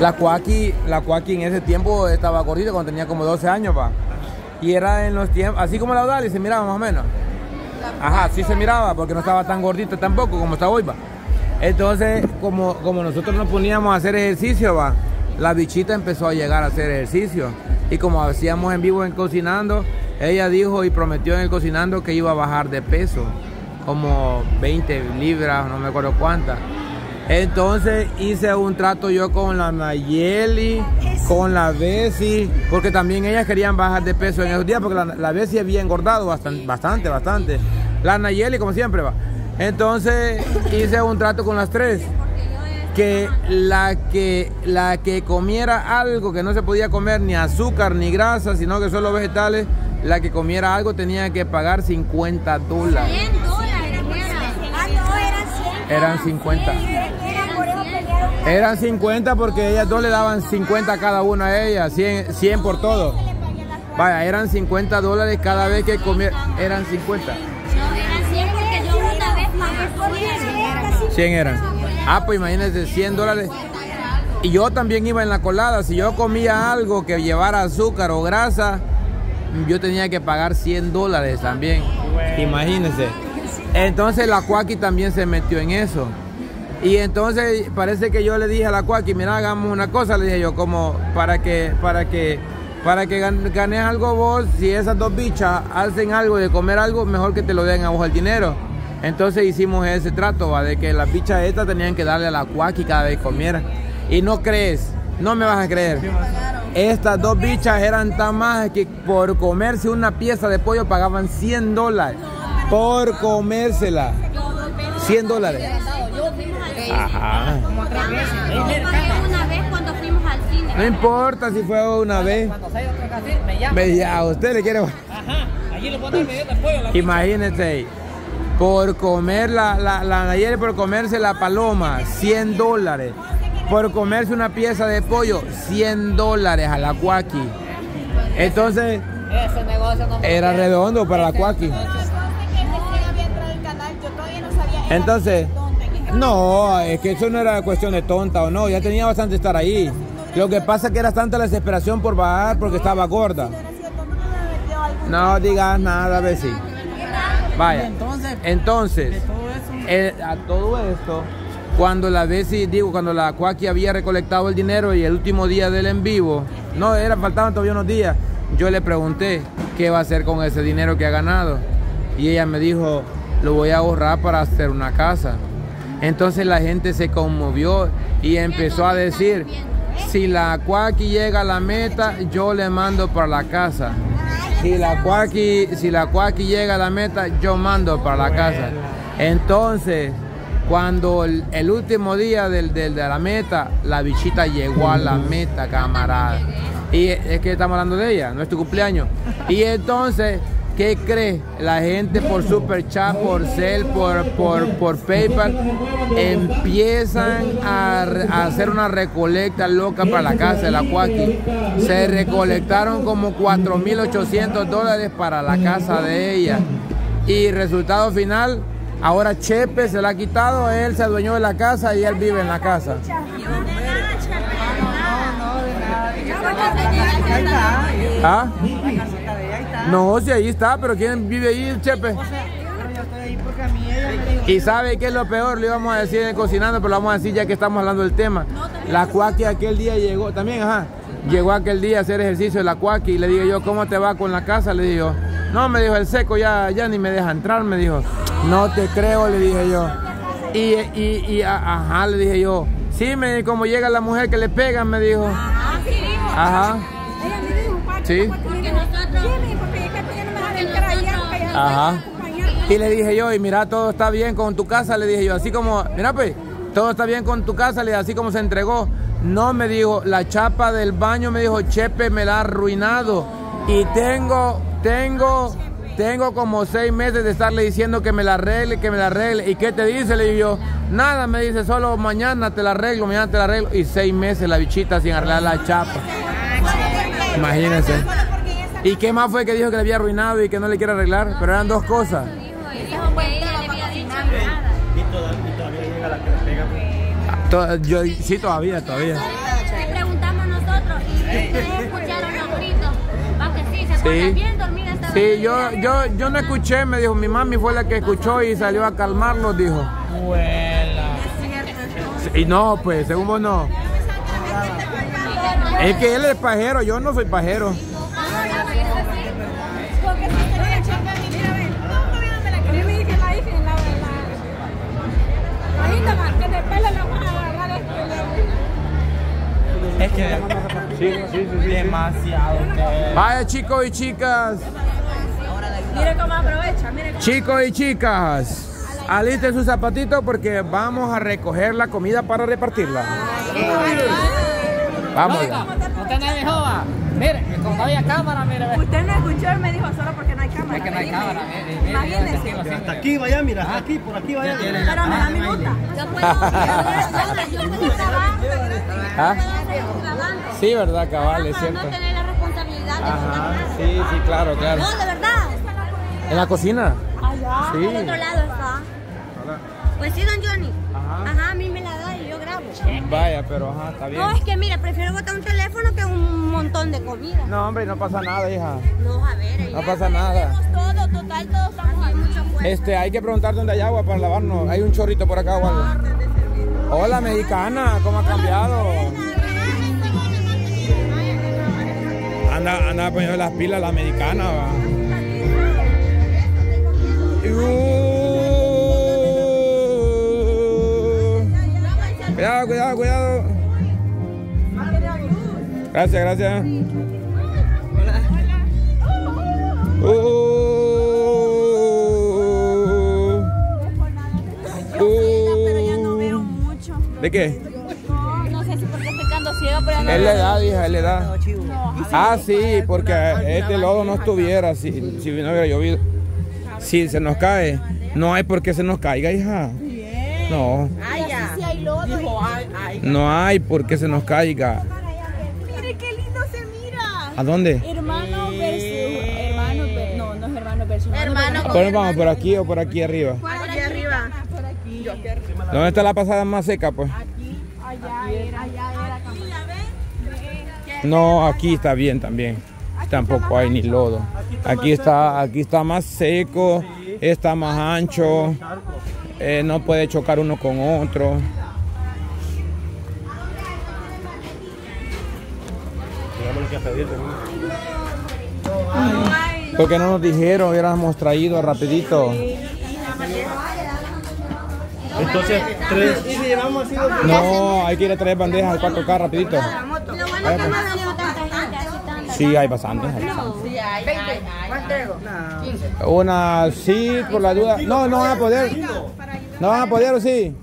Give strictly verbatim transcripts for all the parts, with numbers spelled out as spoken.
La Cuaqui, la Cuaqui en ese tiempo estaba gordita cuando tenía como doce años, pa. Y era en los tiempos, así como la Odalis se miraba más o menos. Ajá, sí se miraba porque no estaba tan gordita tampoco como está hoy, va. Entonces, como, como nosotros nos poníamos a hacer ejercicio, va, la bichita empezó a llegar a hacer ejercicio. Y como hacíamos en vivo en Cocinando, ella dijo y prometió en el Cocinando que iba a bajar de peso, como veinte libras, no me acuerdo cuántas. Entonces hice un trato yo con la Nayeli, con la Bessie, porque también ellas querían bajar de peso en esos días, porque la, la Bessie había engordado bastante, bastante, bastante. La Nayeli, como siempre, va. Entonces hice un trato con las tres, que la que la que comiera algo que no se podía comer ni azúcar ni grasa, sino que solo vegetales, la que comiera algo tenía que pagar cincuenta dólares. cien dólares. Ah, no, eran cien. Eran cincuenta. Eran cincuenta porque ellas dos le daban cincuenta a cada una a ellas, cien, cien por todo. Vaya, eran cincuenta dólares cada vez que comiera, eran cincuenta. No, eran cien porque yo una vez pagué cien eran. Ah, pues imagínense, cien dólares. Y yo también iba en la colada. Si yo comía algo que llevara azúcar o grasa, yo tenía que pagar cien dólares también. Imagínense. Entonces la Cuaqui también se metió en eso. Y entonces parece que yo le dije a la Cuaqui, mira, hagamos una cosa, le dije yo, como para que, para que, para que ganes algo vos, si esas dos bichas hacen algo de comer algo, mejor que te lo den a vos el dinero. Entonces hicimos ese trato, ¿va? De que las bichas estas tenían que darle a la Cuaqui cada vez que comiera. Y no crees, no me vas a creer. Estas dos bichas eran tan más que por comerse una pieza de pollo pagaban cien dólares. Por comérsela. cien dólares. Ajá. Una vez cuando fuimos al cine. No importa si fue una vez. Me llama. A usted le quiere. Ajá. Allí lo ponen de pollo. Imagínense. Por comer la, la, la Nayeli, por comerse la paloma, cien dólares. Por comerse una pieza de pollo, cien dólares a la Cuaqui. Entonces, ese negocio no era redondo para la Cuaqui. Entonces, no, es que eso no era cuestión de tonta o no, ya tenía bastante estar ahí. Lo que pasa es que era tanta la desesperación por bajar porque estaba gorda. No digas nada, Bessie. Vaya, entonces, eh, a todo esto, cuando la Bessie, digo, cuando la Cuaqui había recolectado el dinero y el último día del en vivo, no, era, faltaban todavía unos días, yo le pregunté qué va a hacer con ese dinero que ha ganado. Y ella me dijo, lo voy a ahorrar para hacer una casa. Entonces la gente se conmovió y empezó a decir, si la Cuaqui llega a la meta, yo le mando para la casa. Si la Cuaqui, si la Cuaqui llega a la meta, yo mando para la casa. Entonces, cuando el, el último día del, del, de la meta, la bichita llegó a la meta, camarada. Y es que estamos hablando de ella, no es tu cumpleaños. Y entonces, ¿qué crees? La gente por Super Chat, por Cel, por, por, por PayPal, empiezan a, a hacer una recolecta loca para la casa de la Cuaqui. Se recolectaron como cuatro mil ochocientos dólares para la casa de ella. Y resultado final, ahora Chepe se la ha quitado, él se adueñó de la casa y él vive en la casa. ¿Ah? No, si ahí está, pero ¿quién vive ahí, Chepe? Y sabe qué es lo peor, lo íbamos a decir en Cocinando, pero lo vamos a decir ya que estamos hablando del tema. La Cuaqui aquel día llegó, también, ajá, llegó aquel día a hacer ejercicio de la Cuaqui y le dije yo, ¿cómo te va con la casa? Le digo, no, me dijo, el seco ya, ya ni me deja entrar, me dijo. No te creo, le dije yo. Y, y, y ajá, le dije yo, sí, me, como llega la mujer que le pegan, me dijo. Ajá. Sí. Ajá. Y le dije yo, y mira, todo está bien con tu casa, le dije yo, así como, mira pues, todo está bien con tu casa, le dije, así como se entregó. No, me dijo, la chapa del baño, me dijo, Chepe me la ha arruinado. Y tengo, tengo, tengo como seis meses de estarle diciendo que me la arregle, que me la arregle. ¿Y qué te dice? Le digo yo, nada, me dice, solo mañana te la arreglo, mañana te la arreglo. Y seis meses la bichita sin arreglar la chapa. Imagínense. ¿Y qué más fue que dijo que le había arruinado y que no le quiere arreglar? Pero eran dos cosas. Y todavía llega la que le pega. Yo, sí, todavía, todavía. Ustedes escucharon los gritos. Va que sí, se Sí. acuerdan bien dormida esta Sí, vez. yo, yo, yo no escuché, me dijo, mi mami fue la que escuchó y salió a calmarnos, dijo. Vuela. Y no, pues, según vos no. Es que él es pajero, yo no soy pajero. Porque si se le echó a mí, mira, ven, no viéndome la cara, yo me dije la hija en la la bajita más, que de pelo la vas a agarrar este. Es que Sí, sí, sí, sí. demasiado. que- Vaya, chicos y chicas, Mire cómo aprovecha, mire cómo. chicos y chicas, alisten sus zapatitos porque vamos a recoger la comida para repartirla. Vamos. Oiga, usted no me joda. Mire, que cuando había cámara, mire, ve. Usted no escuchó, él me dijo solo porque no hay cámara. Es que no hay Dime. cámara, mire, mire, mire, Imagínese. tranquilo, así, Hasta mire. aquí vaya, mira, hasta aquí, por aquí vaya. Pero me da mi gusta. Yo puedo, yo puedo, yo puedo grabar, ¿Ah? puedo seguir grabando. Sí, verdad, cabal, es Para no cierto. tener la responsabilidad de Ajá, contar. sí, sí, claro, claro. No, de verdad. ¿En la cocina? Allá, Sí. del otro lado está. Pues sí, don Johnny. Ajá. Ajá, a mí me la da y yo grabo. Vaya, pero ajá, está bien. No, es que mira, prefiero botar un teléfono que un montón de comida. No, hombre, no pasa nada, hija. No, a ver, No ella. pasa nada. Todo, total, todos estamos Hay mucho fuego. Este, hay que preguntar dónde hay agua para lavarnos. Hay un chorrito por acá o algo. Hola, mexicana, ¿cómo ha cambiado? Anda, anda poniendo las pilas la americana, va. Uh. Cuidado, cuidado, cuidado. Gracias, gracias. Uh. pero ya no veo mucho. ¿De qué? No, no sé si porque estoy quedando ciega, pero ya no Es veo. la edad, hija, es la edad. No, Ah, sí, porque este lodo no estuviera si, si no hubiera llovido. Si se nos cae, no hay por qué se nos caiga, hija. No, ay, ya. Sí hay lodo. Dijo, ay, ay. no hay por qué se nos caiga. Mire qué lindo se mira. ¿A dónde? Hermano versus hermano, ver- no, no es hermano versus Hermano. ¿Por vamos? ¿Por aquí o por aquí arriba? Aquí arriba. Por aquí. Yo aquí arriba. ¿Dónde está la pasada más seca, pues? Aquí, allá era, allá era. Aquí la ven. No, aquí está bien también. Tampoco hay ni lodo. Aquí está, aquí está más seco, está más ancho, eh, no puede chocar uno con otro. Porque no nos dijeron, hubiéramos traído rapidito. Entonces, tres. Y si llevamos así dos. No, hay que ir a traer bandejas, cuatro K rapidito. Lo bueno que no vemos tanta gente así tanta. Sí, hay bastantes. hay bastantes. Una, sí, por la duda. No, no van a poder. No van a poder, ¿o sí?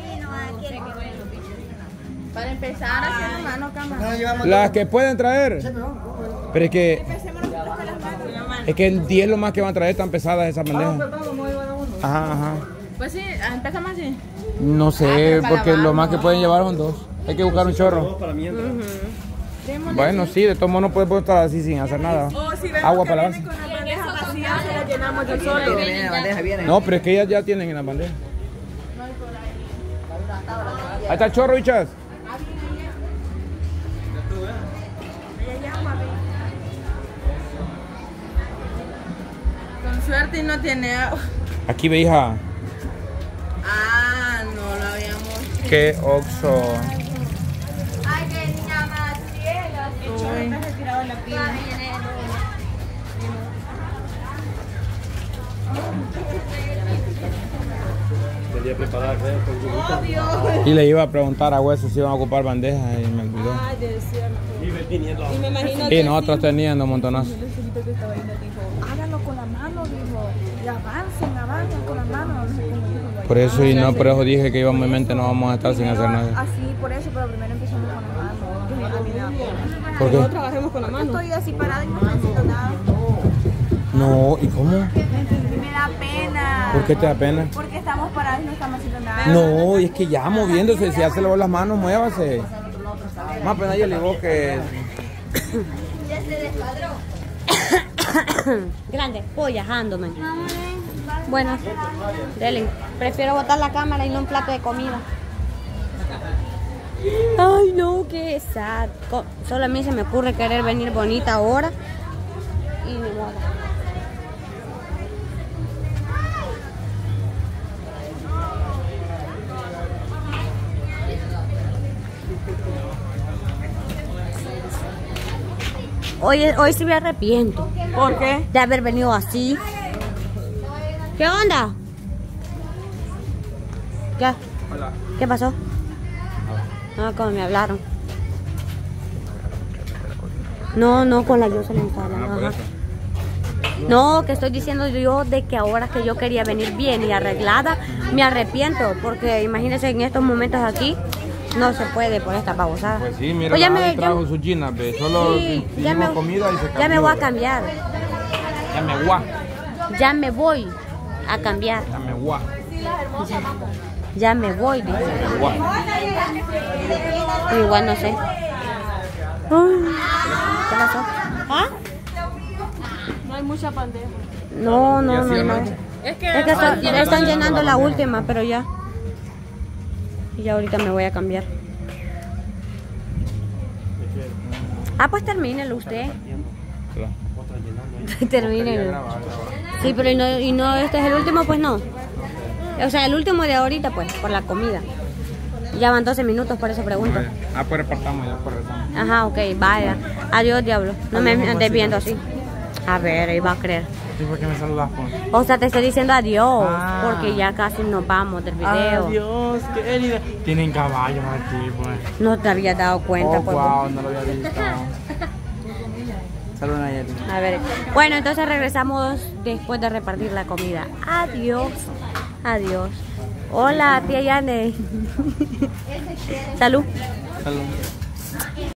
Para empezar, haciendo mano cámara. Las que pueden traer. Pero es que. Es que el diez lo más que van a traer están pesadas esas bandejas. Ajá, ajá. Pues sí, empezamos así. No sé, porque lo más que pueden llevar son dos. Hay que buscar un chorro. Para mientras. Bueno, sí, de todos modos no puede estar así sin hacer nada. Agua para lavarse. Con las bandejas vacías se las llenamos de solo. No, pero es que ellas ya tienen en la bandeja. Ahí está el chorro, bichas. Con suerte y no tiene agua. Aquí ve, hija. Ah, no lo habíamos. Qué oxo. Ay, qué niña más ciega. Está retirado en la pila. Quería preparar, creo, con yogurta. Y le iba a preguntar a Hueso si iban a ocupar bandejas y me olvidó. Ay, de cierto. Y viniendo. Y me imagino Y que nosotros teniendo un montonazo. el viejito que estaba yendo dijo, háganlo con la mano, dijo. Y avancen, avancen con la mano. No sé cómo dijo. Por eso y no, por eso dije que íbamos, mente no vamos a estar sin hacer nada. Así, por eso, pero primero empezamos con la mano. Que a mí me da pena. ¿Por qué? trabajemos con la mano. Estoy así parada y no estoy haciendo nada. No, ¿y cómo? Me da pena. ¿Por qué te da pena? Porque estamos parados y no estamos haciendo nada. No, y es que ya moviéndose, si ya se lavó las manos, muévase. Más pena yo le digo que... Grande, pollajándome. Bueno, dele. Prefiero botar la cámara y no un plato de comida. Ay, no, qué sad. Co- Solo a mí se me ocurre querer venir bonita ahora. Y ni modo. Hoy, hoy sí me arrepiento. ¿Por qué? De haber venido así. ¿Qué onda? ¿Qué? Hola. ¿Qué pasó? No, como me hablaron. No, no, con la yo se le estaba Ah, por hablando. eso. No, que estoy diciendo yo de que ahora que yo quería venir bien y arreglada, me arrepiento. Porque imagínense en estos momentos aquí, no se puede por esta babosada. Pues sí, mira, Pues ya la me, Javi trajo ya- sus jeans, ve. Solo sí, ya hicimos me, comida y se cambió. ya me voy a cambiar. Ya me guá. Ya me voy a cambiar. Ya me guá. Ya me voy, dice. Ya me guá. Igual no sé. Ay, ¿qué pasó? ¿Ah? No hay mucha bandeja. No, no, Y así no, no. anoche. Es que, Es que está- ya están llenando la última, pero ya. Y ya ahorita me voy a cambiar. Ah, pues termínelo usted. Termínelo. Sí, pero y no, y no, este es el último, pues no. O sea, el último de ahorita, pues, por la comida. Ya van doce minutos, por eso pregunto. Ah, pues repartamos ya, pues rezamos. Ajá, ok, vaya. Adiós, diablo. No me Adiós, andes mamacita. viendo así. A ver, iba a creer. ¿Y por qué me saludas, pues? O sea, te estoy diciendo adiós, Ah. porque ya casi nos vamos del video. Adiós, querida. Tienen caballos aquí, pues. No te había dado cuenta, Oh, pues. wow, no lo había visto. Saludos, Nayeli. A ver. Bueno, entonces regresamos después de repartir la comida. Adiós. Adiós. Hola, tía Yane. Salud. Salud.